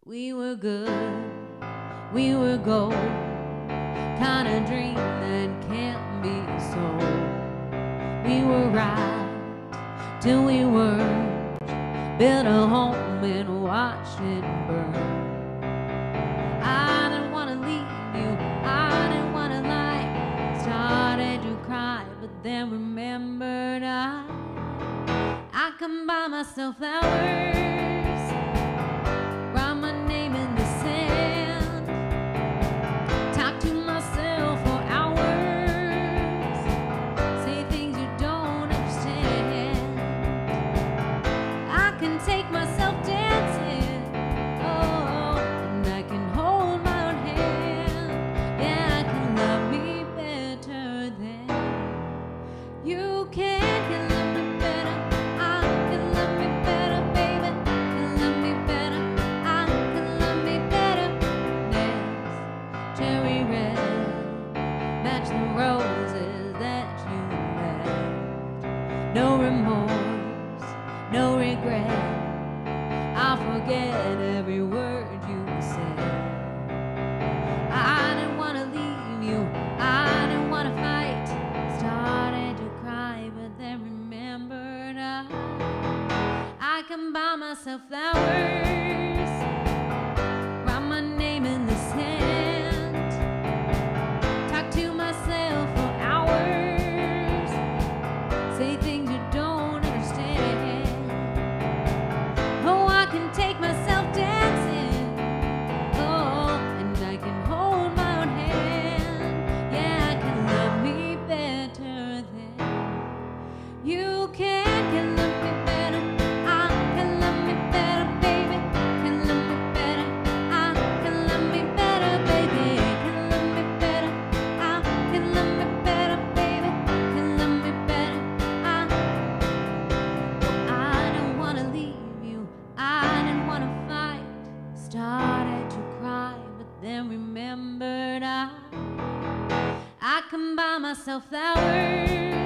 We were good, we were gold, kind of dream that can't be sold. We were right till we weren't, built a home and watched it burn. I didn't want to leave you, I didn't want to lie, started to cry, but then remembered I can buy myself flowers, write my name in the sand, talk to myself for hours, say things you don't understand. I can take myself dancing, oh, and I can hold my own hand. Yeah, I can love me better than you can. No remorse, no regret, I'll forget every word you said. I didn't want to leave you, I didn't want to fight, started to cry, but then remembered I can buy myself flowers, write my name in the sand, talk to myself for hours, say things you don't understand. Oh, I can take myself dancing, oh, and I can hold my own hand. Yeah, I can love me better than you can. Can love me better, I can love me better, baby. Can love me better, I can love me better, baby. Can love me better, I can love me better, baby. Can love me better. I didn't want to leave you, I didn't want to fight, started to cry, but then remembered I can buy myself flowers,